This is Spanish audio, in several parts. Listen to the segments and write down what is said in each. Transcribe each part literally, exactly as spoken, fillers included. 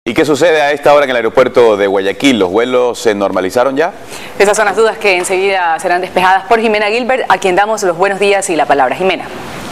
¿Y qué sucede a esta hora en el aeropuerto de Guayaquil? ¿Los vuelos se normalizaron ya? Esas son las dudas que enseguida serán despejadas por Jimena Gilbert, a quien damos los buenos días y la palabra. Jimena.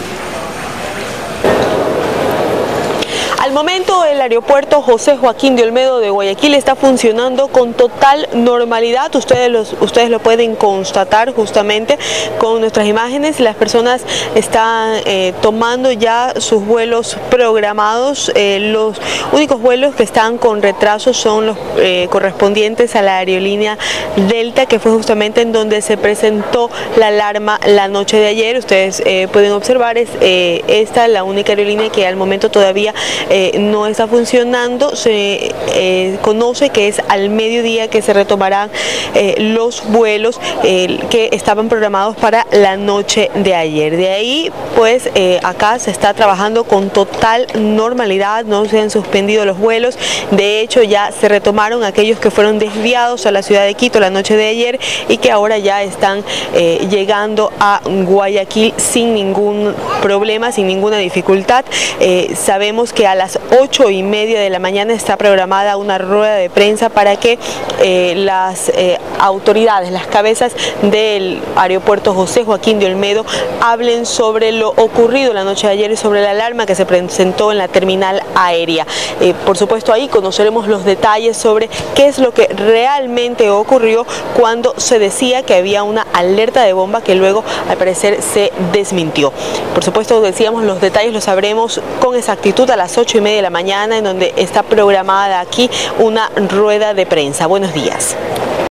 Al momento, el aeropuerto José Joaquín de Olmedo de Guayaquil está funcionando con total normalidad. Ustedes, los, ustedes lo pueden constatar justamente con nuestras imágenes. Las personas están eh, tomando ya sus vuelos programados. Eh, los únicos vuelos que están con retraso son los eh, correspondientes a la aerolínea Delta, que fue justamente en donde se presentó la alarma la noche de ayer. Ustedes eh, pueden observar, es eh, esta la única aerolínea que al momento todavía Eh, no está funcionando. Se eh, conoce que es al mediodía que se retomarán eh, los vuelos eh, que estaban programados para la noche de ayer. De ahí, pues eh, acá se está trabajando con total normalidad, no se han suspendido los vuelos. De hecho, ya se retomaron aquellos que fueron desviados a la ciudad de Quito la noche de ayer y que ahora ya están eh, llegando a Guayaquil sin ningún problema, sin ninguna dificultad. Eh, sabemos que a las ocho y media de la mañana está programada una rueda de prensa para que eh, las eh, autoridades, las cabezas del aeropuerto José Joaquín de Olmedo hablen sobre lo ocurrido la noche de ayer y sobre la alarma que se presentó en la terminal aérea. Eh, por supuesto, ahí conoceremos los detalles sobre qué es lo que realmente ocurrió cuando se decía que había una alerta de bomba que luego al parecer se desmintió. Por supuesto, decíamos, los detalles los sabremos con exactitud a las ocho y media de la mañana, en donde está programada aquí una rueda de prensa. Buenos días.